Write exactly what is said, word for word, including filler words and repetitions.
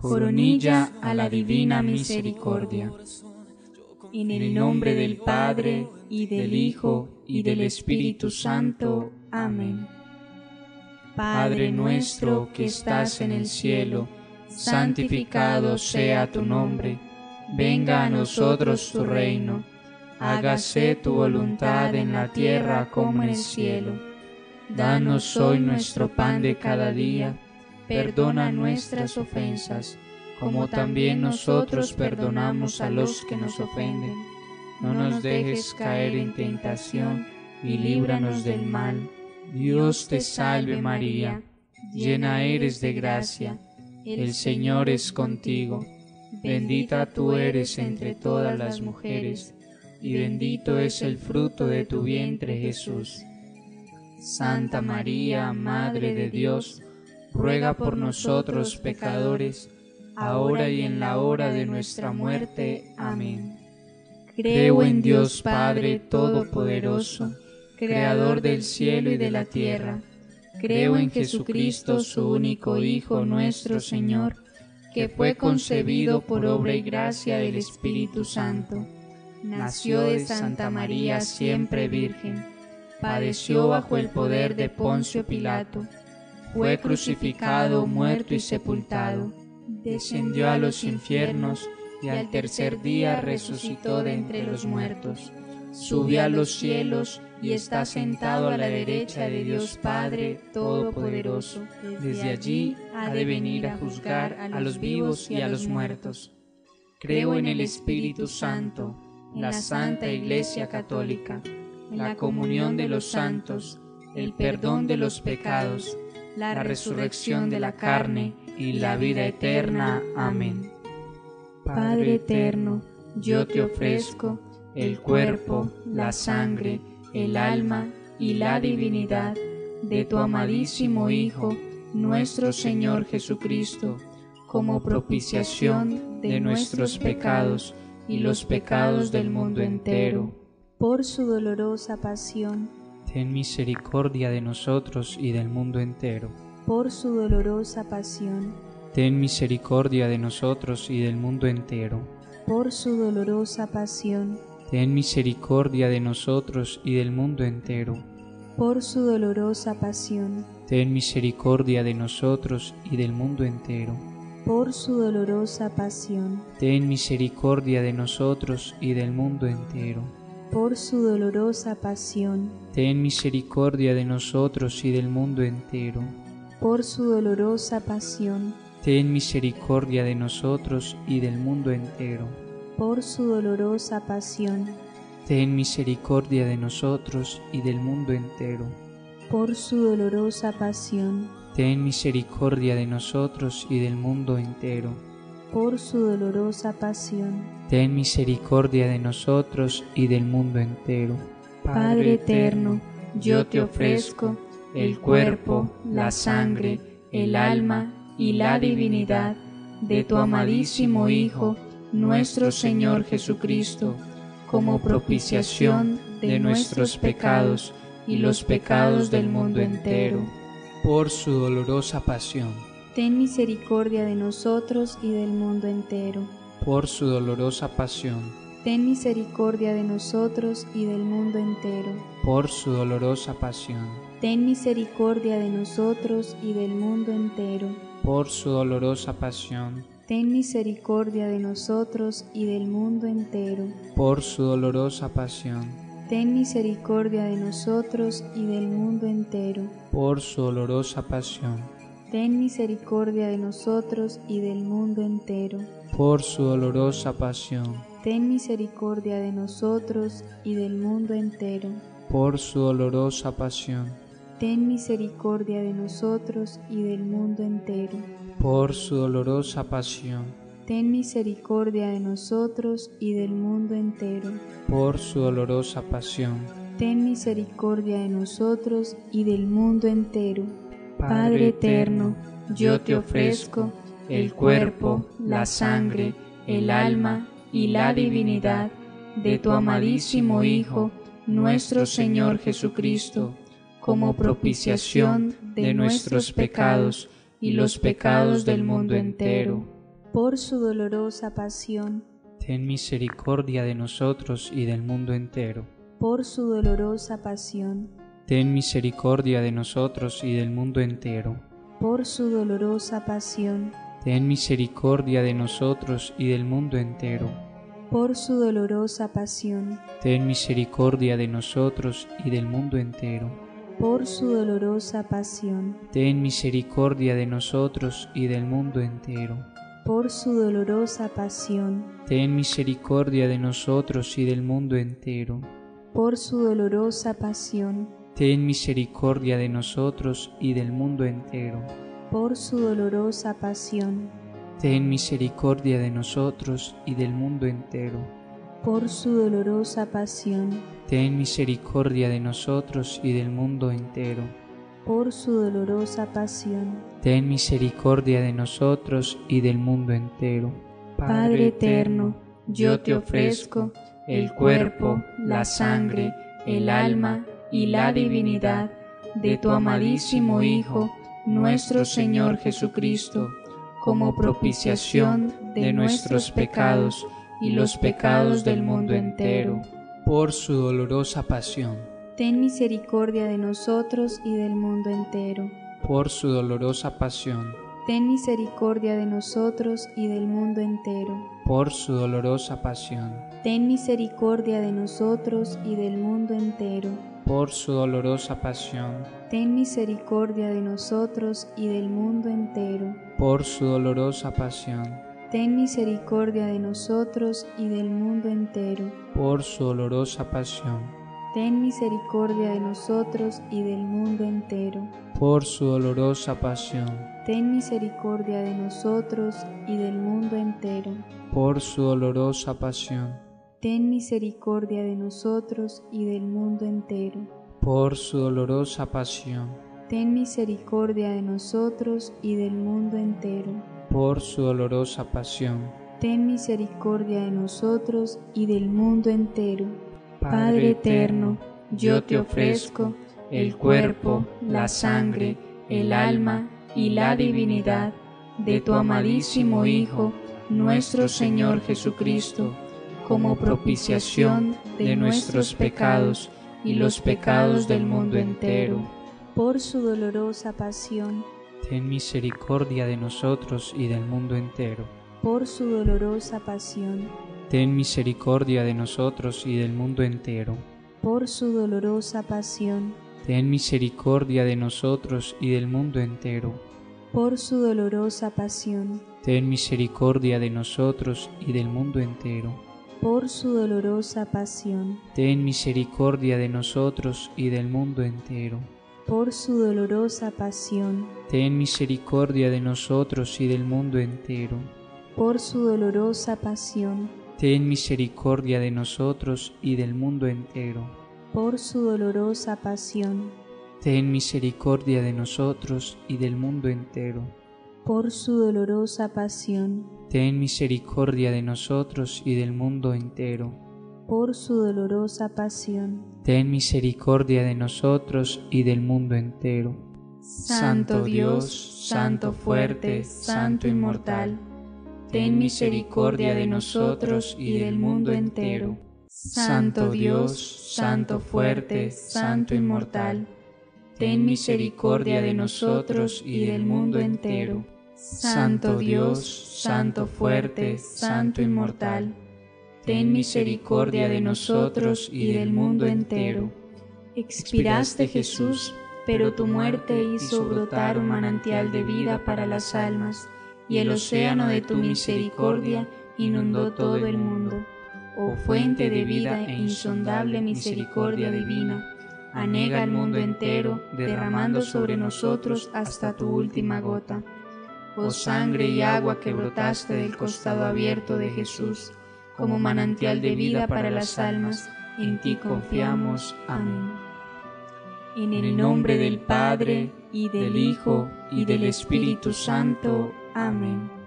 coronilla a la divina misericordia. En el nombre del Padre, y del Hijo, y del Espíritu Santo. Amén. Padre nuestro que estás en el cielo, santificado sea tu nombre. Venga a nosotros tu reino. Hágase tu voluntad en la tierra como en el cielo. Danos hoy nuestro pan de cada día. Perdona nuestras ofensas, como también nosotros perdonamos a los que nos ofenden. No nos dejes caer en tentación, y líbranos del mal. Dios te salve María, llena eres de gracia, el Señor es contigo. Bendita tú eres entre todas las mujeres, y bendito es el fruto de tu vientre Jesús. Santa María, Madre de Dios, ruega por nosotros pecadores, ahora y en la hora de nuestra muerte. Amén. Creo en Dios Padre Todopoderoso, Creador del cielo y de la tierra. Creo en Jesucristo, su único Hijo, nuestro Señor, que fue concebido por obra y gracia del Espíritu Santo. Nació de Santa María siempre Virgen. Padeció bajo el poder de Poncio Pilato. Fue crucificado, muerto y sepultado. Descendió a los infiernos y al tercer día resucitó de entre los muertos. Subió a los cielos y está sentado a la derecha de Dios Padre Todopoderoso. Desde allí ha de venir a juzgar a los vivos y a los muertos. Creo en el Espíritu Santo, en la Santa Iglesia Católica, en la comunión de los santos, el perdón de los pecados, la resurrección de la carne y la vida eterna. Amén. Padre eterno, yo te ofrezco el cuerpo, la sangre, el alma y la divinidad de tu amadísimo Hijo, nuestro Señor Jesucristo, como propiciación de nuestros pecados y los pecados del mundo entero. Por su dolorosa pasión, ten misericordia de nosotros y del mundo entero. Por su dolorosa pasión, ten misericordia de nosotros y del mundo entero. Por su dolorosa pasión, ten misericordia de nosotros y del mundo entero. Por su dolorosa pasión, ten misericordia de nosotros y del mundo entero. Por su dolorosa pasión, ten misericordia de nosotros y del mundo entero. Por su dolorosa pasión, ten misericordia de nosotros y del mundo entero. Por su dolorosa pasión, ten misericordia de nosotros y del mundo entero. Por su dolorosa pasión, ten misericordia de nosotros y del mundo entero. Por su dolorosa pasión, ten misericordia de nosotros y del mundo entero. Por su dolorosa pasión, ten misericordia de nosotros y del mundo entero. Padre eterno, yo te ofrezco el cuerpo, la sangre, el alma y la divinidad de tu amadísimo Hijo, nuestro Señor Jesucristo, como propiciación de nuestros pecados y los pecados del mundo entero. Por su dolorosa pasión, ten misericordia de nosotros y del mundo entero. Por su dolorosa pasión, ten misericordia de nosotros y del mundo entero. Por su dolorosa pasión, ten misericordia de nosotros y del mundo entero. Por su dolorosa pasión, ten misericordia de nosotros y del mundo entero. Por su dolorosa pasión, ten misericordia de nosotros y del mundo entero. Por su dolorosa pasión, ten misericordia de nosotros y del mundo entero. Por su dolorosa pasión, ten misericordia de nosotros y del mundo entero. Por su dolorosa pasión, ten misericordia de nosotros y del mundo entero. Por su dolorosa pasión, ten misericordia de nosotros y del mundo entero. Por su dolorosa pasión, ten misericordia de nosotros y del mundo entero. Padre eterno, yo te ofrezco el cuerpo, la sangre, el alma y la divinidad de tu amadísimo Hijo, nuestro Señor Jesucristo, como propiciación de nuestros pecados y los pecados del mundo entero. por su dolorosa pasión, ten misericordia de nosotros y del mundo entero. por su dolorosa pasión, Ten misericordia de nosotros y del mundo entero. por su dolorosa pasión, Ten misericordia de nosotros y del mundo entero. por su dolorosa pasión, Ten misericordia de nosotros y del mundo entero. por su dolorosa pasión, Ten misericordia de nosotros y del mundo entero. por su dolorosa pasión, Ten misericordia de nosotros y del mundo entero. por su dolorosa pasión, Ten misericordia de nosotros y del mundo entero. por su dolorosa pasión, Ten misericordia de nosotros y del mundo entero. por su dolorosa pasión, Ten misericordia de nosotros y del mundo entero. por su dolorosa pasión. Ten misericordia de nosotros y del mundo entero. Padre eterno, yo te ofrezco el cuerpo, la sangre, el alma y la divinidad de tu amadísimo Hijo, nuestro Señor Jesucristo, como propiciación de nuestros pecados y los pecados del mundo entero. Por su dolorosa pasión, Ten misericordia de nosotros y del mundo entero. por su dolorosa pasión, Ten misericordia de nosotros y del mundo entero. por su dolorosa pasión, Ten misericordia de nosotros y del mundo entero. por su dolorosa pasión, Ten misericordia de nosotros y del mundo entero. por su dolorosa pasión, Ten misericordia de nosotros y del mundo entero. por su dolorosa pasión, Ten misericordia de nosotros y del mundo entero. por su dolorosa pasión, Ten misericordia de nosotros y del mundo entero. por su dolorosa pasión, Ten misericordia de nosotros y del mundo entero. por su dolorosa pasión, Ten misericordia de nosotros y del mundo entero. por su dolorosa pasión. Ten misericordia de nosotros y del mundo entero. Padre eterno, yo te ofrezco el cuerpo, la sangre, el alma y la divinidad de tu amadísimo Hijo, nuestro Señor Jesucristo, como propiciación de nuestros pecados y los pecados del mundo entero. Por su dolorosa pasión, Ten misericordia de nosotros y del mundo entero. por su dolorosa pasión, Ten misericordia de nosotros y del mundo entero. por su dolorosa pasión, Ten misericordia de nosotros y del mundo entero. por su dolorosa pasión, Ten misericordia de nosotros y del mundo entero. por su dolorosa pasión, Ten misericordia de nosotros y del mundo entero. por su dolorosa pasión, Ten misericordia de nosotros y del mundo entero. por su dolorosa pasión, Ten misericordia de nosotros y del mundo entero. por su dolorosa pasión, Ten misericordia de nosotros y del mundo entero. por su dolorosa pasión, Ten misericordia de nosotros y del mundo entero. por su dolorosa pasión. Ten misericordia de nosotros y del mundo entero. Santo Dios, Santo fuerte, Santo inmortal, ten misericordia de nosotros y del mundo entero. Santo Dios, Santo fuerte, Santo inmortal, ten misericordia de nosotros y del mundo entero. Santo Dios, Santo fuerte, Santo inmortal, ten misericordia de nosotros y del mundo entero. Expiraste, Jesús, pero tu muerte hizo brotar un manantial de vida para las almas, y el océano de tu misericordia inundó todo el mundo. Oh fuente de vida e insondable misericordia divina, anega el mundo entero, derramando sobre nosotros hasta tu última gota. Oh sangre y agua que brotaste del costado abierto de Jesús, como manantial de vida para las almas, en ti confiamos. Amén. En el nombre del Padre, y del Hijo, y del Espíritu Santo. Amén.